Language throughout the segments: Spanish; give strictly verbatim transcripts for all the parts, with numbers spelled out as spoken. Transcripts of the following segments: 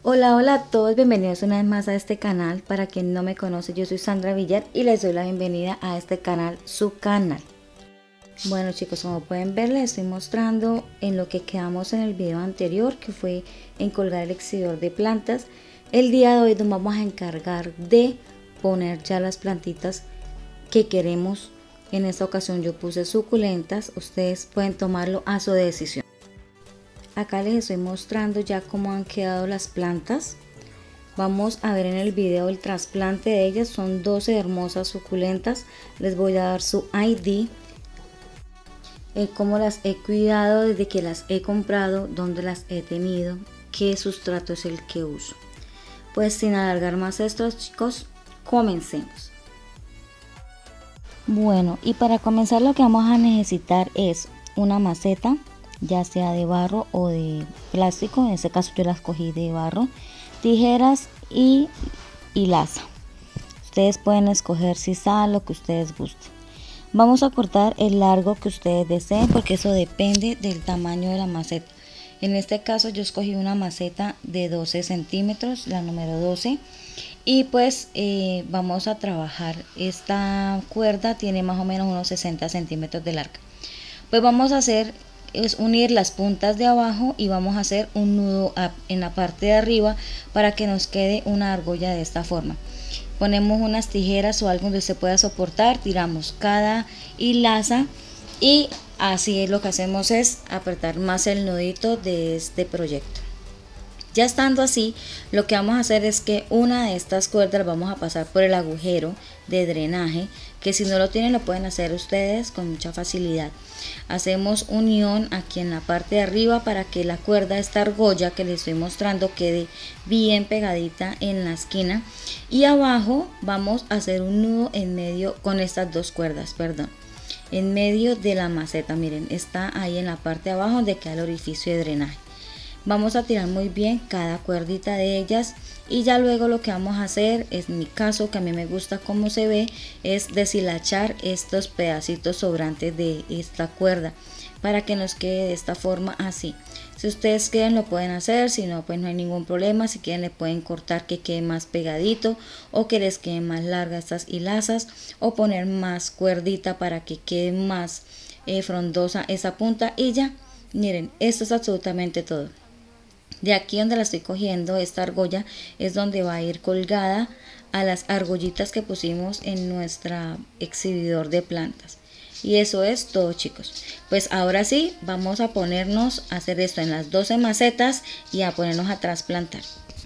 Hola, hola a todos, bienvenidos una vez más a este canal. Para quien no me conoce, yo soy Sandra Villar y les doy la bienvenida a este canal, su canal. Bueno chicos, como pueden ver, les estoy mostrando en lo que quedamos en el video anterior, que fue en colgar el exhibidor de plantas. El día de hoy nos vamos a encargar de poner ya las plantitas que queremos. En esta ocasión yo puse suculentas, ustedes pueden tomarlo a su decisión. Acá les estoy mostrando ya cómo han quedado las plantas. Vamos a ver en el video el trasplante de ellas. Son doce hermosas suculentas. Les voy a dar su I D, eh, cómo las he cuidado desde que las he comprado, dónde las he tenido, qué sustrato es el que uso. Pues sin alargar más esto, chicos, comencemos. Bueno, y para comenzar lo que vamos a necesitar es una maceta, ya sea de barro o de plástico. En este caso yo las cogí de barro, tijeras y hilaza. Ustedes pueden escoger sisal, lo que ustedes gusten. Vamos a cortar el largo que ustedes deseen, porque eso depende del tamaño de la maceta. En este caso yo escogí una maceta de doce centímetros, la número doce, y pues eh, vamos a trabajar. Esta cuerda tiene más o menos unos sesenta centímetros de larga. Pues vamos a hacer es unir las puntas de abajo y vamos a hacer un nudo en la parte de arriba para que nos quede una argolla de esta forma. Ponemos unas tijeras o algo donde se pueda soportar, tiramos cada hilaza y así es lo que hacemos, es apretar más el nudito de este proyecto. Ya estando así, lo que vamos a hacer es que una de estas cuerdas vamos a pasar por el agujero de drenaje, que si no lo tienen lo pueden hacer ustedes con mucha facilidad. Hacemos unión aquí en la parte de arriba para que la cuerda, esta argolla que les estoy mostrando, quede bien pegadita en la esquina, y abajo vamos a hacer un nudo en medio con estas dos cuerdas, perdón, en medio de la maceta. Miren, está ahí en la parte de abajo donde queda el orificio de drenaje. Vamos a tirar muy bien cada cuerdita de ellas y ya luego lo que vamos a hacer, en mi caso, que a mí me gusta cómo se ve, es deshilachar estos pedacitos sobrantes de esta cuerda para que nos quede de esta forma así. Si ustedes quieren lo pueden hacer, si no pues no hay ningún problema. Si quieren le pueden cortar que quede más pegadito o que les quede más larga estas hilazas, o poner más cuerdita para que quede más eh, frondosa esa punta. Y ya, miren, esto es absolutamente todo. De aquí donde la estoy cogiendo, esta argolla es donde va a ir colgada a las argollitas que pusimos en nuestro exhibidor de plantas. Y eso es todo, chicos. Pues ahora sí, vamos a ponernos a hacer esto en las doce macetas y a ponernos a trasplantar.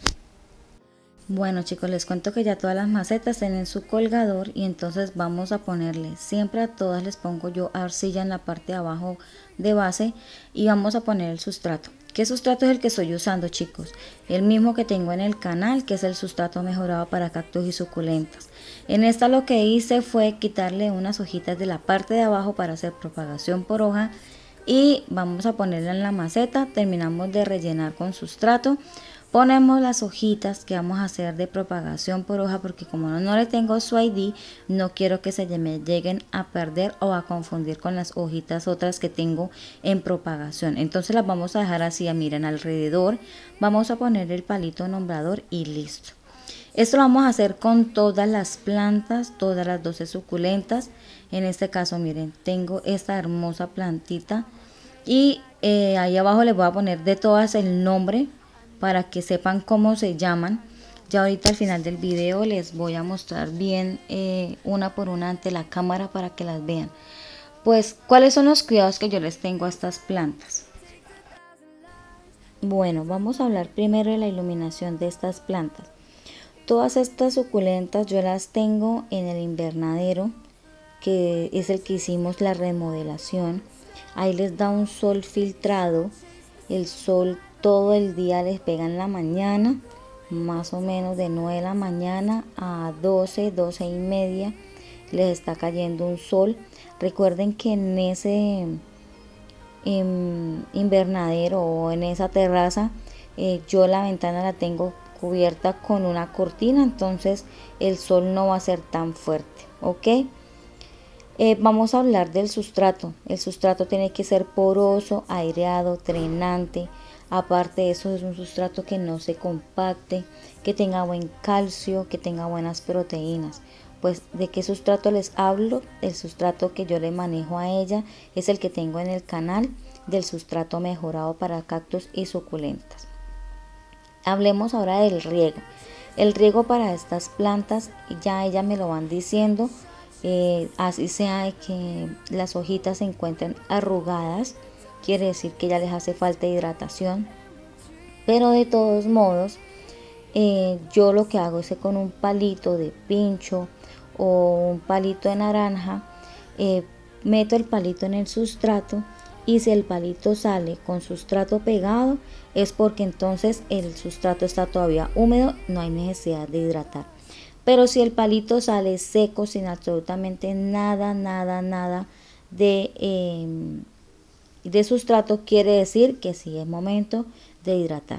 Bueno chicos, les cuento que ya todas las macetas tienen su colgador, y entonces vamos a ponerle, siempre a todas les pongo yo arcilla en la parte de abajo de base, y vamos a poner el sustrato. ¿Qué sustrato es el que estoy usando, chicos? El mismo que tengo en el canal, que es el sustrato mejorado para cactus y suculentas. En esta lo que hice fue quitarle unas hojitas de la parte de abajo para hacer propagación por hoja, y vamos a ponerla en la maceta. Terminamos de rellenar con sustrato, ponemos las hojitas que vamos a hacer de propagación por hoja, porque como no, no le tengo su I D, no quiero que se me lleguen a perder o a confundir con las hojitas otras que tengo en propagación. Entonces las vamos a dejar así, miren, alrededor. Vamos a poner el palito nombrador y listo. Esto lo vamos a hacer con todas las plantas, todas las doce suculentas. En este caso, miren, tengo esta hermosa plantita, y eh, ahí abajo les voy a poner de todas el nombre para que sepan cómo se llaman. Ya ahorita al final del video les voy a mostrar bien eh, una por una ante la cámara para que las vean. Pues, ¿cuáles son los cuidados que yo les tengo a estas plantas? Bueno, vamos a hablar primero de la iluminación de estas plantas. Todas estas suculentas yo las tengo en el invernadero, que es el que hicimos la remodelación. Ahí les da un sol filtrado. El sol todo el día les pega en la mañana, más o menos de nueve de la mañana a doce, doce y media les está cayendo un sol. Recuerden que en ese en invernadero o en esa terraza eh, yo la ventana la tengo cubierta con una cortina, entonces el sol no va a ser tan fuerte, ¿ok? Eh, vamos a hablar del sustrato. El sustrato tiene que ser poroso, aireado, drenante. Aparte de eso, es un sustrato que no se compacte, que tenga buen calcio, que tenga buenas proteínas. Pues de qué sustrato les hablo. El sustrato que yo le manejo a ella es el que tengo en el canal, del sustrato mejorado para cactus y suculentas. Hablemos ahora del riego. El riego para estas plantas, ya ellas me lo van diciendo, eh, así sea que las hojitas se encuentren arrugadas, quiere decir que ya les hace falta hidratación. Pero de todos modos, eh, yo lo que hago es que con un palito de pincho o un palito de naranja, eh, meto el palito en el sustrato, y si el palito sale con sustrato pegado es porque entonces el sustrato está todavía húmedo, no hay necesidad de hidratar. Pero si el palito sale seco, sin absolutamente nada, nada, nada de, eh, de sustrato, quiere decir que sí es momento de hidratar.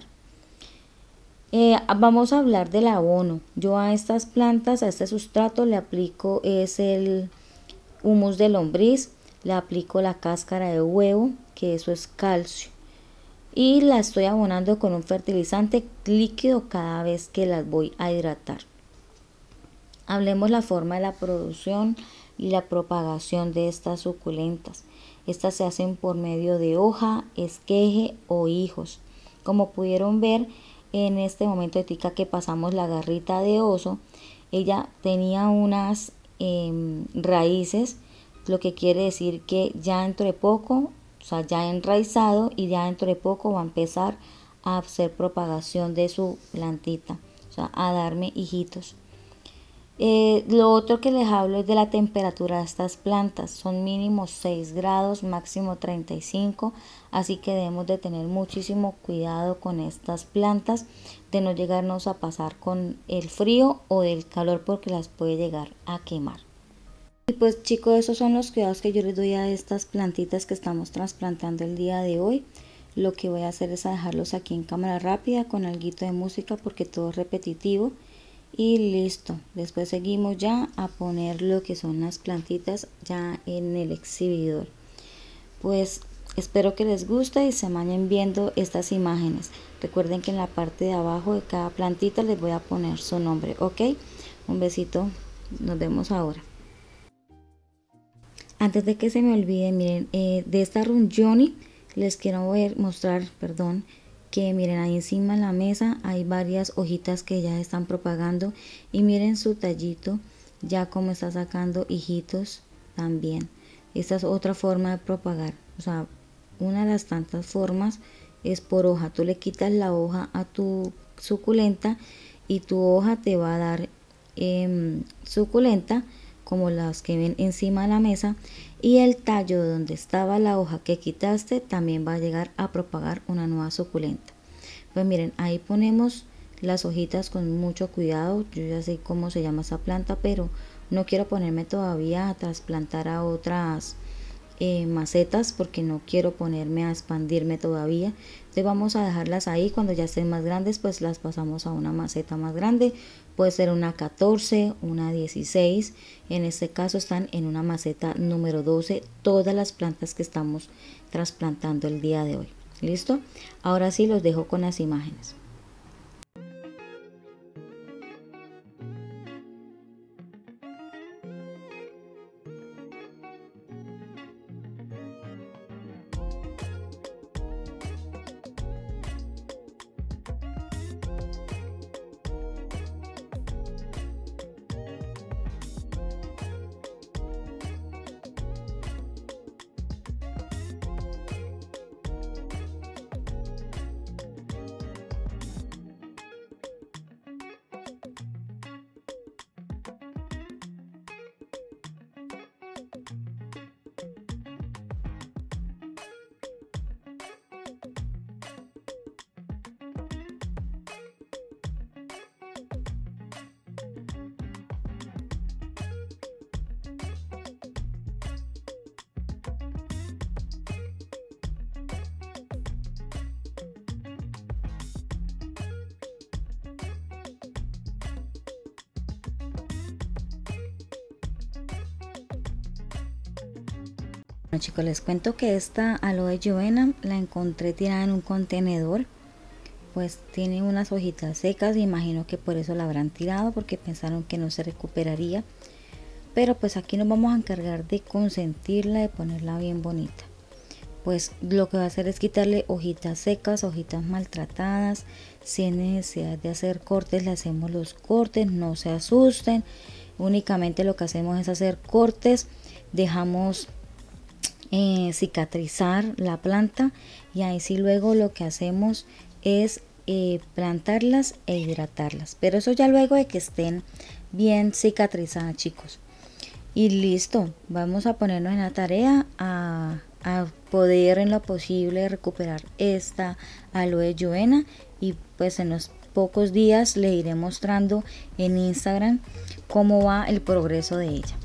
Eh, vamos a hablar del abono. Yo a estas plantas, a este sustrato le aplico es el humus de lombriz, le aplico la cáscara de huevo, que eso es calcio, y la estoy abonando con un fertilizante líquido cada vez que las voy a hidratar. Hablemos la forma de la producción y la propagación de estas suculentas. Estas se hacen por medio de hoja, esqueje o hijos. Como pudieron ver en este momento de tica que pasamos la garrita de oso, ella tenía unas eh, raíces, lo que quiere decir que ya dentro de poco, o sea, ya enraizado, y ya dentro de poco va a empezar a hacer propagación de su plantita, o sea, a darme hijitos. Eh, lo otro que les hablo es de la temperatura de estas plantas. Son mínimo seis grados, máximo treinta y cinco, así que debemos de tener muchísimo cuidado con estas plantas, de no llegarnos a pasar con el frío o del calor, porque las puede llegar a quemar. Y pues chicos, esos son los cuidados que yo les doy a estas plantitas que estamos trasplantando el día de hoy. Lo que voy a hacer es a dejarlos aquí en cámara rápida con alguito de música, porque todo es repetitivo. Y listo, después seguimos ya a poner lo que son las plantitas ya en el exhibidor. Pues espero que les guste y se vayan viendo estas imágenes. Recuerden que en la parte de abajo de cada plantita les voy a poner su nombre, ¿ok? Un besito, nos vemos ahora. Antes de que se me olvide, miren, eh, de esta Rungioni les quiero ver, mostrar, perdón, que miren ahí encima en la mesa hay varias hojitas que ya están propagando, y miren su tallito ya como está sacando hijitos también. Esta es otra forma de propagar, o sea, una de las tantas formas es por hoja. Tú le quitas la hoja a tu suculenta y tu hoja te va a dar eh, suculenta, como las que ven encima de la mesa, y el tallo donde estaba la hoja que quitaste también va a llegar a propagar una nueva suculenta. Pues miren, ahí ponemos las hojitas con mucho cuidado. Yo ya sé cómo se llama esa planta, pero no quiero ponerme todavía a trasplantar a otras eh, macetas, porque no quiero ponerme a expandirme todavía. Entonces vamos a dejarlas ahí. Cuando ya estén más grandes, pues las pasamos a una maceta más grande. Puede ser una catorce, una dieciséis. En este caso están en una maceta número doce todas las plantas que estamos trasplantando el día de hoy. ¿Listo? Ahora sí los dejo con las imágenes. Bueno chicos, les cuento que esta aloe llovena la encontré tirada en un contenedor. Pues tiene unas hojitas secas, imagino que por eso la habrán tirado, porque pensaron que no se recuperaría. Pero pues aquí nos vamos a encargar de consentirla, de ponerla bien bonita. Pues lo que va a hacer es quitarle hojitas secas, hojitas maltratadas. Si hay necesidad de hacer cortes, le hacemos los cortes, no se asusten. Únicamente lo que hacemos es hacer cortes, dejamos eh, cicatrizar la planta y ahí sí luego lo que hacemos es eh, plantarlas e hidratarlas, pero eso ya luego de que estén bien cicatrizadas, chicos. Y listo, vamos a ponernos en la tarea a, a poder en lo posible recuperar esta aloe llovena, y pues en los pocos días le iré mostrando en Instagram cómo va el progreso de ella.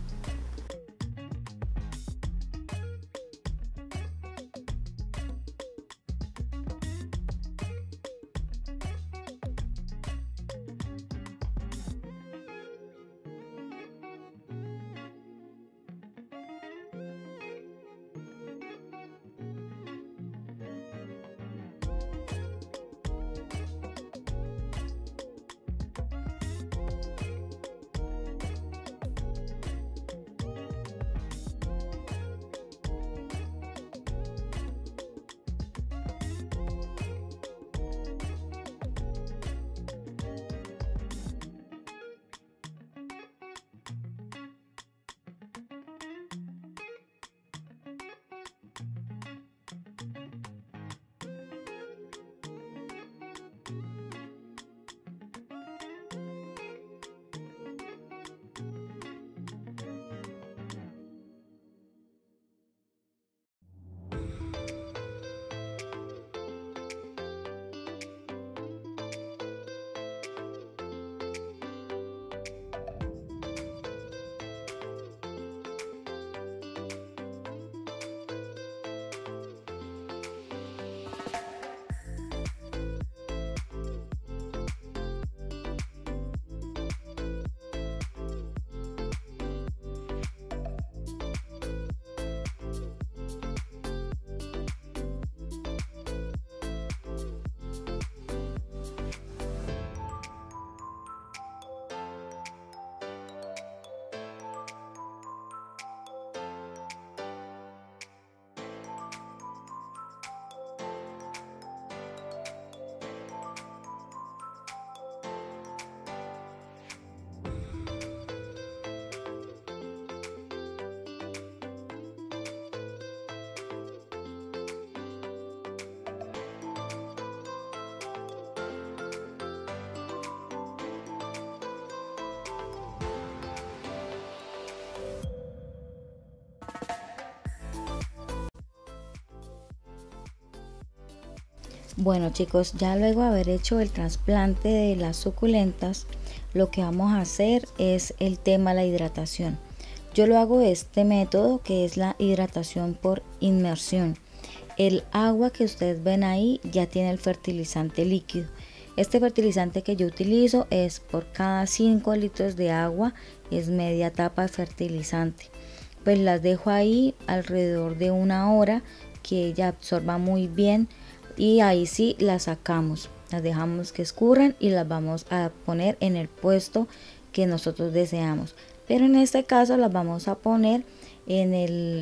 Bueno chicos, ya luego de haber hecho el trasplante de las suculentas, lo que vamos a hacer es el tema de la hidratación. Yo lo hago de este método, que es la hidratación por inmersión. El agua que ustedes ven ahí ya tiene el fertilizante líquido. Este fertilizante que yo utilizo es por cada cinco litros de agua, es media tapa de fertilizante. Pues las dejo ahí alrededor de una hora, que ella absorba muy bien, y ahí sí las sacamos, las dejamos que escurran y las vamos a poner en el puesto que nosotros deseamos. Pero en este caso las vamos a poner en el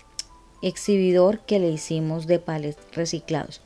exhibidor que le hicimos de palets reciclados.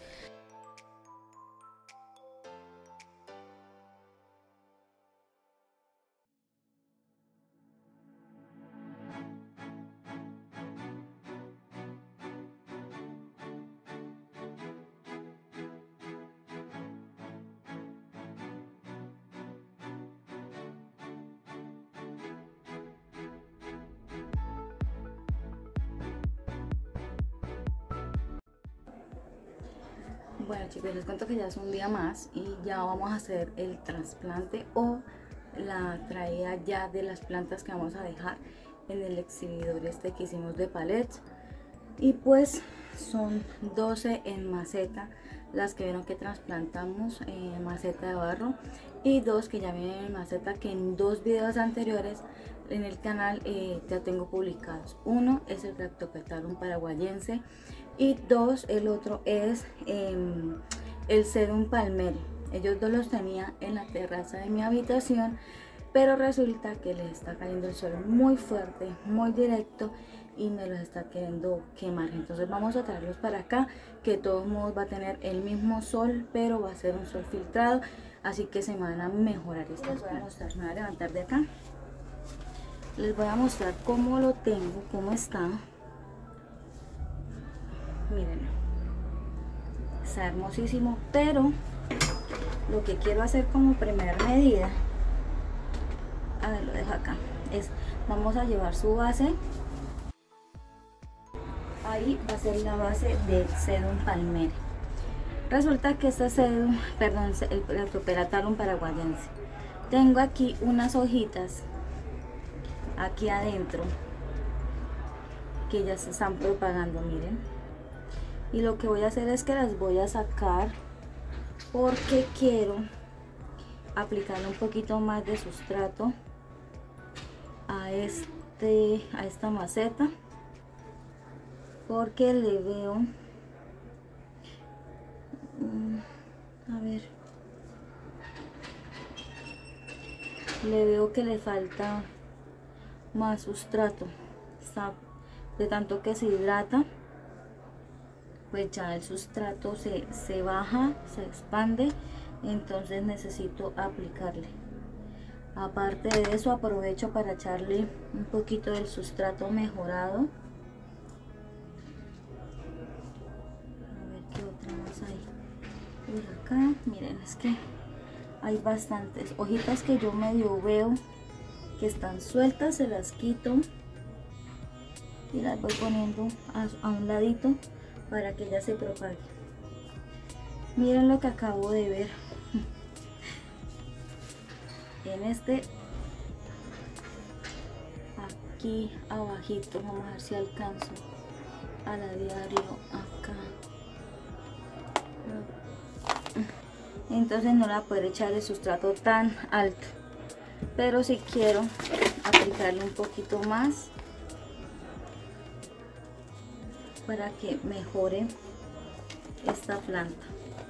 Bueno chicos, les cuento que ya es un día más y ya vamos a hacer el trasplante o la traída ya de las plantas que vamos a dejar en el exhibidor este que hicimos de palets. Y pues son doce en maceta las que vieron que trasplantamos en maceta de barro, y dos que ya vienen en maceta, que en dos videos anteriores en el canal eh, ya tengo publicados. Uno es el Graptopetarum paraguayense y dos, el otro es eh, el Sedum palmeri. Ellos dos los tenía en la terraza de mi habitación, pero resulta que les está cayendo el sol muy fuerte, muy directo, y me los está queriendo quemar. Entonces vamos a traerlos para acá, que de todos modos va a tener el mismo sol, pero va a ser un sol filtrado, así que se me van a mejorar estas. Les voy a mostrar, me voy a levantar de acá, les voy a mostrar cómo lo tengo, cómo está. Miren, está hermosísimo, pero lo que quiero hacer como primera medida, a ver, lo dejo acá, es, vamos a llevar su base. Ahí va a ser la base del Sedum palmeri. Resulta que este Sedum, perdón, el Graptopetarum paraguayense, tengo aquí unas hojitas aquí adentro que ya se están propagando, miren. Y lo que voy a hacer es que las voy a sacar porque quiero aplicarle un poquito más de sustrato a este a esta maceta, porque le veo, a ver, le veo que le falta más sustrato. Está, de tanto que se hidrata, pues ya el sustrato se, se baja, se expande, entonces necesito aplicarle. Aparte de eso, aprovecho para echarle un poquito del sustrato mejorado. Por acá, miren, es que hay bastantes hojitas que yo medio veo que están sueltas, se las quito y las voy poniendo a, a un ladito para que ya se propague. Miren lo que acabo de ver en este, aquí abajito, vamos a ver si alcanzo a la diario acá. Entonces no le voy a poder echar el sustrato tan alto, pero si quiero aplicarle un poquito más para que mejore esta planta.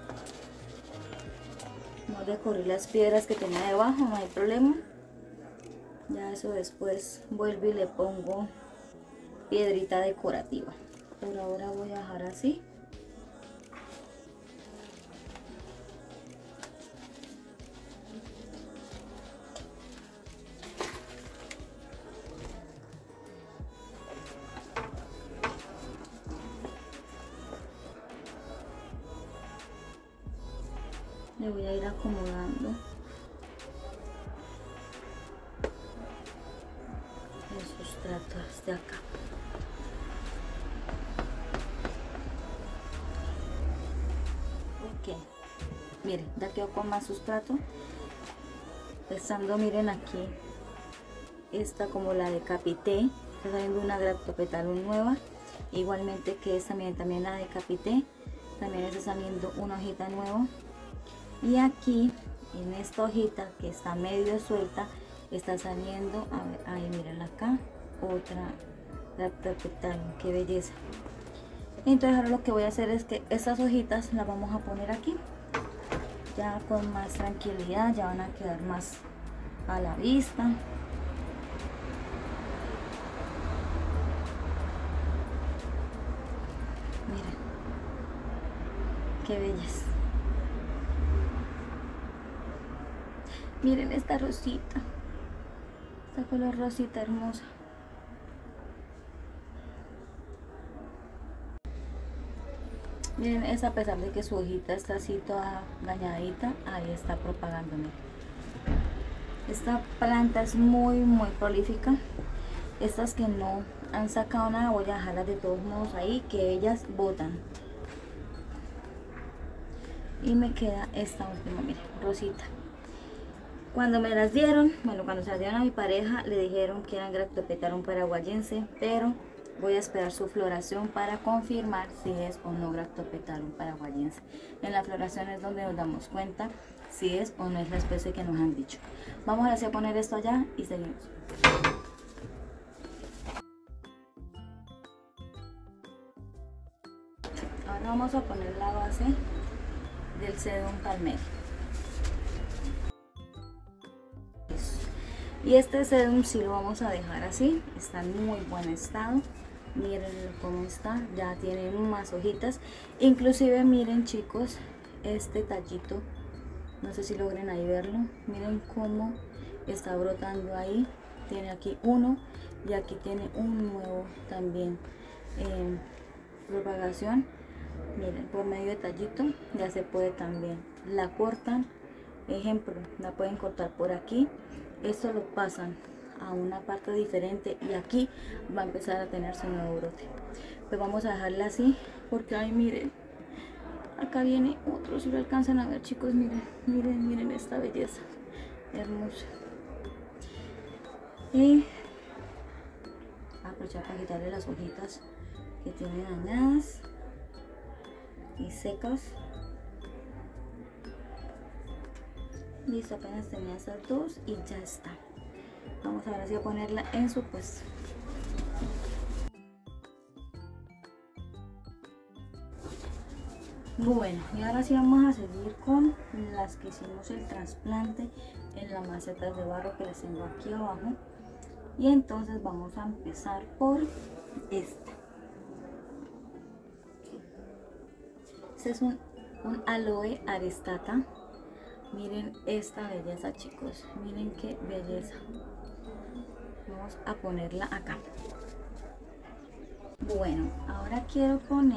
No le corrí las piedras que tenía debajo, no hay problema. Ya eso después vuelvo y le pongo piedrita decorativa. Por ahora voy a dejar así. Le voy a ir acomodando el sustrato hasta acá. Ok, miren, ya quedó con más sustrato. Estando, miren aquí, esta como la decapité, está saliendo una Graptopetarum nueva, igualmente que esta, miren, también la decapité, también está saliendo una hojita nueva. Y aquí en esta hojita que está medio suelta está saliendo, a ver, ahí miren acá, otra Graptopetarum, qué belleza. Entonces ahora lo que voy a hacer es que estas hojitas las vamos a poner aquí, ya con más tranquilidad, ya van a quedar más a la vista. Miren, qué belleza. Miren esta rosita, esta color rosita hermosa. Miren, es a pesar de que su hojita está así toda dañadita, ahí está propagándome. Esta planta es muy muy prolífica. Estas que no han sacado nada voy a dejarlas de todos modos ahí, que ellas botan. Y me queda esta última, miren, rosita. Cuando me las dieron, bueno, cuando se las dieron a mi pareja, le dijeron que eran Graptopetarum paraguayense, pero voy a esperar su floración para confirmar si es o no Graptopetarum paraguayense. En la floración es donde nos damos cuenta si es o no es la especie que nos han dicho. Vamos ahora sí a poner esto allá y seguimos. vamos a poner la base del sedum palmeri. Y este sedum sí lo vamos a dejar así, está en muy buen estado. Miren cómo está, ya tiene más hojitas. Inclusive miren chicos, este tallito, no sé si logren ahí verlo, miren cómo está brotando ahí. Tiene aquí uno y aquí tiene un nuevo también en propagación. Miren, por medio de tallito ya se puede también, la cortan, ejemplo, la pueden cortar por aquí, esto lo pasan a una parte diferente y aquí va a empezar a tener su nuevo brote. Pues vamos a dejarla así porque ahí miren, acá viene otro, si lo alcanzan a ver chicos, miren, miren, miren esta belleza, hermosa. Y aprovechar para quitarle las hojitas que tiene dañadas y secas. Listo, apenas tenía esas dos y ya está. Vamos ahora sí a ponerla en su puesto. Bueno, y ahora sí vamos a seguir con las que hicimos el trasplante en las macetas de barro que les tengo aquí abajo. Y entonces vamos a empezar por esta. Este es un, un aloe aristata. Miren esta belleza chicos, miren qué belleza. Vamos a ponerla acá. Bueno, ahora quiero poner,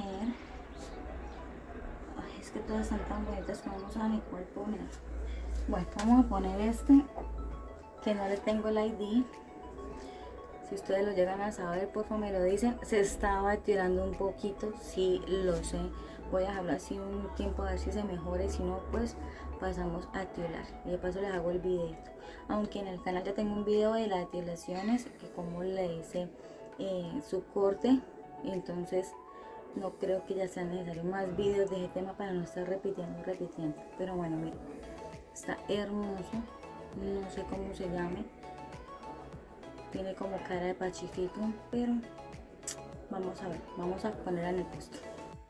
ay, es que todas están tan bonitas que no saben ni cuál poner. Bueno, vamos a poner este, que no le tengo el I D. Si ustedes lo llegan a saber, por favor me lo dicen. Se estaba tirando un poquito, sí lo sé. Voy a dejarlo así un tiempo a ver si se mejora y si no, pues pasamos a tiolar. Y de paso les hago el videito. Aunque en el canal ya tengo un video de las tiolaciones, que como le hice eh, su corte. Entonces no creo que ya sea necesario más videos de ese tema para no estar repitiendo, repitiendo. Pero bueno, miren, está hermoso. No sé cómo se llame. Tiene como cara de pachifito, pero vamos a ver, vamos a ponerla en el puesto.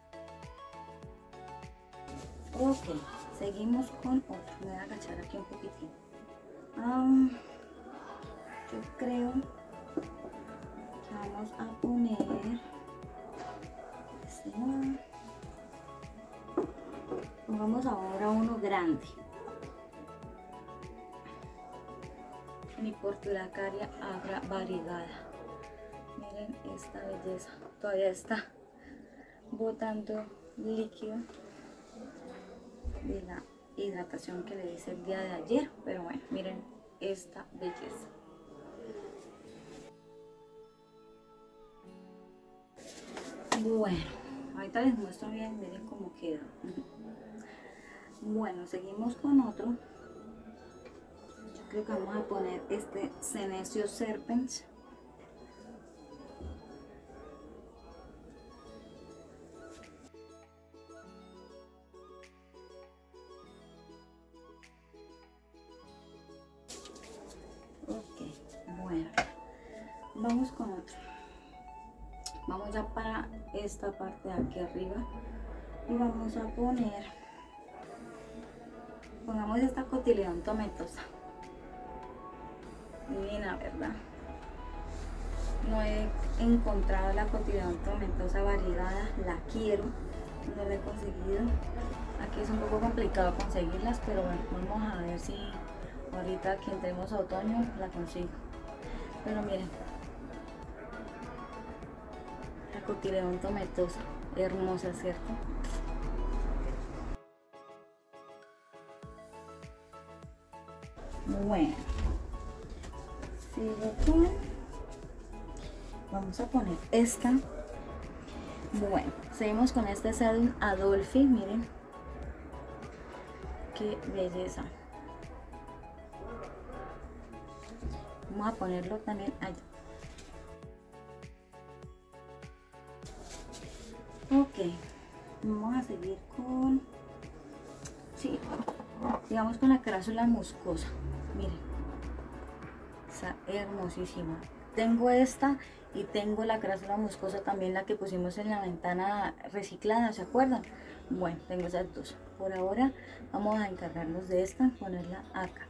Ok, seguimos con otro. Me voy a agachar aquí un poquitín. Um, yo creo que vamos a poner este, pongamos ahora uno grande. Mi Portulacaria agra variegada. Miren esta belleza, todavía está botando líquido de la hidratación que le hice el día de ayer, pero bueno, miren esta belleza. Bueno, ahorita les muestro bien, miren cómo queda. Bueno, seguimos con otro. Creo que vamos a poner este Senecio serpens. Ok, bueno, vamos con otro. Vamos ya para esta parte de aquí arriba y vamos a poner, pongamos esta Cotyledon tomentosa. Divina, ¿verdad? No he encontrado la Cotyledon tomentosa variegada, la quiero, no la he conseguido. Aquí es un poco complicado conseguirlas, pero bueno, vamos a ver si ahorita que entremos a otoño la consigo. Pero miren, la Cotyledon tomentosa, hermosa, ¿cierto? Bueno, sigo con, vamos a poner esta. Bueno, seguimos con este Sedum Adolphi, miren qué belleza. Vamos a ponerlo también allá. Ok, vamos a seguir con, sí, sigamos con la Crassula muscosa. Miren, está hermosísima. tengo esta y tengo la carátula muscosa también, la que pusimos en la ventana reciclada, ¿se acuerdan? Bueno, tengo esas dos. Por ahora vamos a encargarnos de esta, ponerla acá.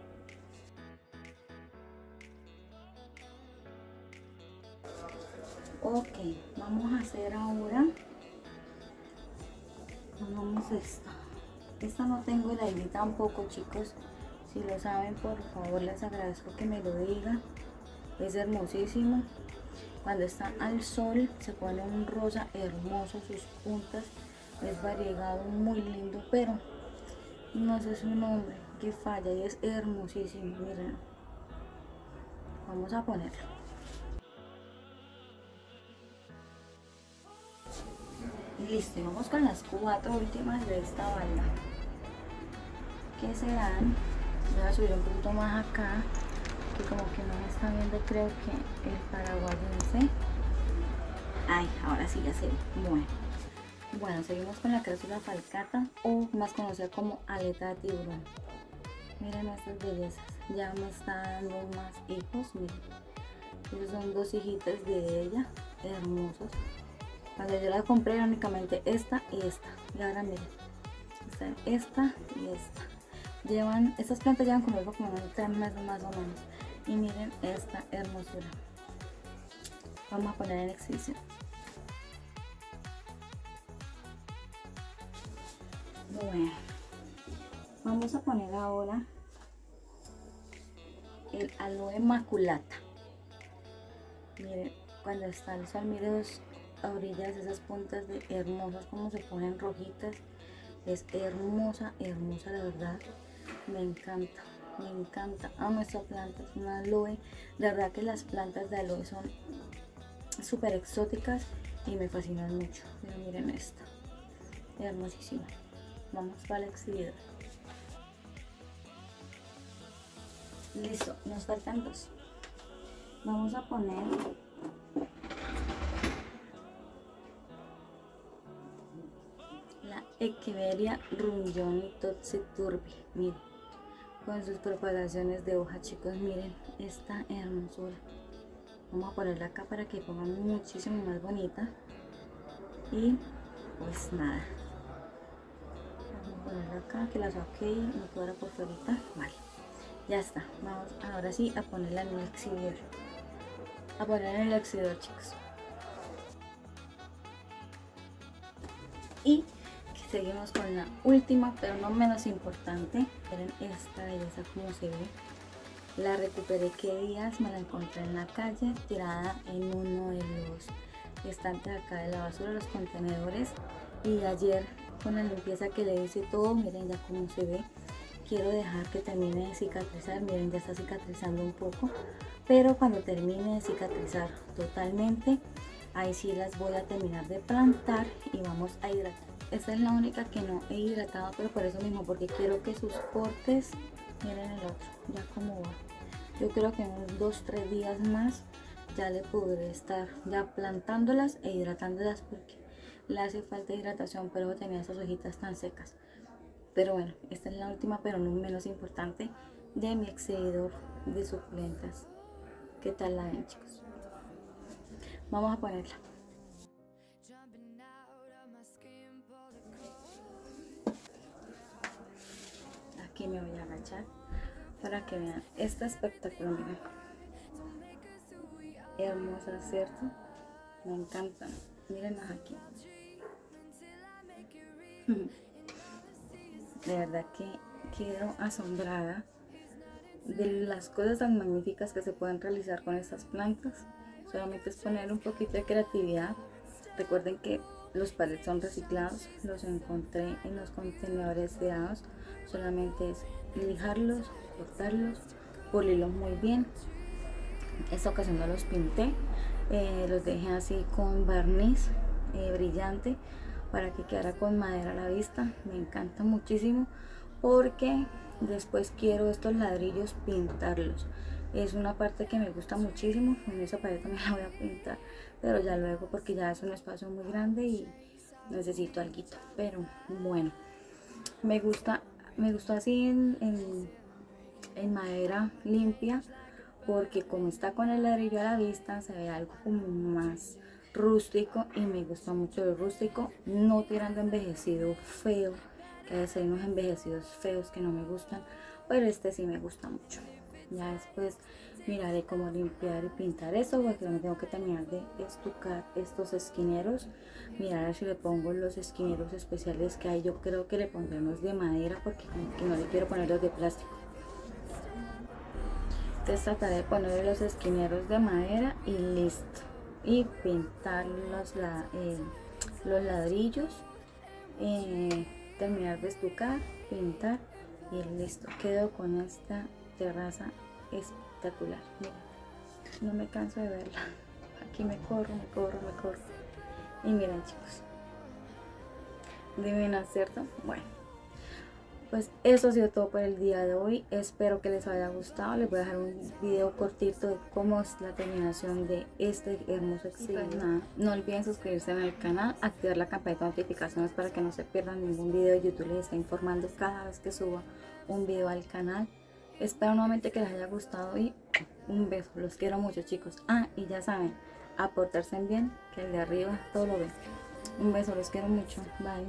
Ok, vamos a hacer ahora, pongamos esta. Esta no tengo el I D tampoco, chicos. Si lo saben, por favor les agradezco que me lo digan. Es hermosísimo. Cuando está al sol se pone un rosa hermoso, sus puntas es variegado, muy lindo, pero no sé su nombre, que falla y es hermosísimo. Miren, vamos a ponerlo. Listo, vamos con las cuatro últimas de esta balda, que serán, voy a subir un poquito más acá, que como que no me está viendo, creo que el paraguayense. Ay, ahora sí ya se ve. Bueno, bueno, seguimos con la carátula falcata, o más conocida como aleta de tiburón. Miren estas bellezas, ya me está dando más hijos. Miren, estos son dos hijitas de ella, hermosos. Cuando yo la compré era únicamente esta y esta, y ahora miren, están esta y esta. Llevan, estas plantas llevan conmigo como tres meses más o menos, y miren esta hermosura. Vamos a poner en exhibición. Bueno, vamos a poner ahora el aloe maculata. Miren, cuando está el sol, miren los a orillas, esas puntas de hermosas como se ponen rojitas. Es hermosa, hermosa, la verdad. Me encanta, me encanta. Amo esta planta, es una aloe. La verdad que las plantas de aloe son súper exóticas y me fascinan mucho. Pero miren esta, hermosísima. Vamos para el exhibidor. Listo, nos faltan dos. Vamos a poner la Echeveria rungioni toxiturbi. Miren, con sus propagaciones de hoja, chicos, miren esta hermosura. Vamos a ponerla acá para que pongan muchísimo más bonita. Y pues nada, vamos a ponerla acá, que la saqué y me cuadra por fuera. Vale, ya está. Vamos ahora sí a ponerla en el exhibidor. A poner en el exhibidor, chicos. Y seguimos con la última, pero no menos importante. Miren esta belleza como se ve. La recuperé que días, me la encontré en la calle, tirada en uno de los estantes acá de la basura, los contenedores. Y ayer con la limpieza que le hice todo, miren ya cómo se ve. Quiero dejar que termine de cicatrizar, miren ya está cicatrizando un poco. Pero cuando termine de cicatrizar totalmente, ahí sí las voy a terminar de plantar y vamos a hidratar. Esta es la única que no he hidratado, pero por eso mismo, porque quiero que sus cortes, miren el otro, ya como va. Yo creo que en unos dos tres días más ya le podré estar ya plantándolas e hidratándolas, porque le hace falta hidratación, pero tenía esas hojitas tan secas. Pero bueno, esta es la última, pero no menos importante, de mi exhibidor de suculentas. ¿Qué tal la ven, chicos? Vamos a ponerla. Aquí me voy a agachar para que vean esta espectacular. Miren, hermosa, ¿cierto? Me encantan. Mírenlas aquí. De verdad que quedo asombrada de las cosas tan magníficas que se pueden realizar con estas plantas. Solamente es poner un poquito de creatividad. Recuerden que los palets son reciclados, los encontré en los contenedores tirados. Solamente es lijarlos, cortarlos, pulirlos muy bien. Esta ocasión no los pinté, eh, los dejé así con barniz eh, brillante para que quedara con madera a la vista. Me encanta muchísimo porque después quiero estos ladrillos pintarlos. Es una parte que me gusta muchísimo. En esa pared también la voy a pintar, pero ya luego, porque ya es un espacio muy grande y necesito alguito. Pero bueno, me gusta, me gustó así en, en, en madera limpia, porque como está con el ladrillo a la vista se ve algo como más rústico y me gusta mucho el rústico, no tirando envejecido feo, que a veces hay unos envejecidos feos que no me gustan, pero este sí me gusta mucho. Ya después miraré cómo limpiar y pintar eso, porque me tengo que terminar de estucar estos esquineros, mirar a ver si le pongo los esquineros especiales que hay. Yo creo que le pondré unos de madera porque como que no le quiero poner los de plástico. Entonces trataré de poner los esquineros de madera y listo, y pintar los, la, eh, los ladrillos, eh, terminar de estucar, pintar y listo. Quedo con esta terraza espectacular. Mira, no me canso de verla. Aquí me corro, me corro, me corro. Y miren, chicos, divina, ¿cierto? Bueno, pues eso ha sido todo por el día de hoy. Espero que les haya gustado. Les voy a dejar un video cortito de cómo es la terminación de este hermoso exilio. Pues nada, no olviden suscribirse en el canal, activar la campanita de notificaciones para que no se pierdan ningún video. YouTube les está informando cada vez que suba un video al canal. Espero nuevamente que les haya gustado y un beso. Los quiero mucho, chicos. Ah, y ya saben, a portarse bien, que el de arriba todo lo ve. Un beso, los quiero mucho. Bye.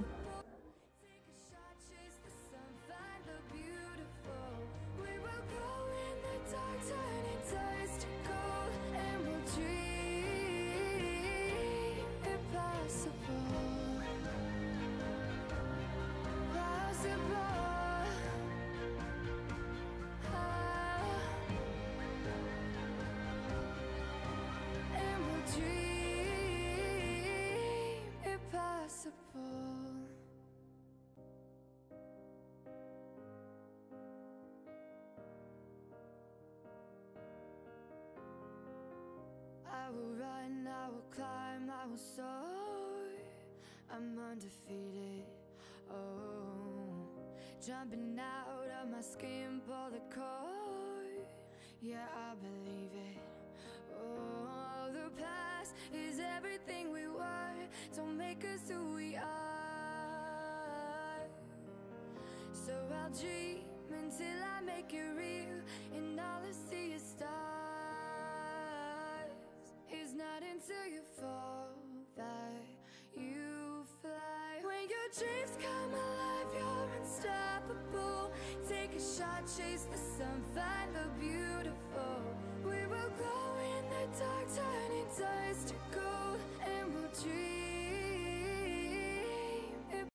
I will run, I will climb, I will soar. I'm undefeated. Oh, jumping out of my skin, pull the cord. Yeah, I believe it. Oh, the past is everything we were. Don't make us who we are. So I'll dream until I make it real, and all I see is stars. It's not until you fall that you fly. When your dreams come alive, you're unstoppable. Take a shot, chase the sun, find the beautiful. We will glow in the dark, turning dust to gold, and we'll dream.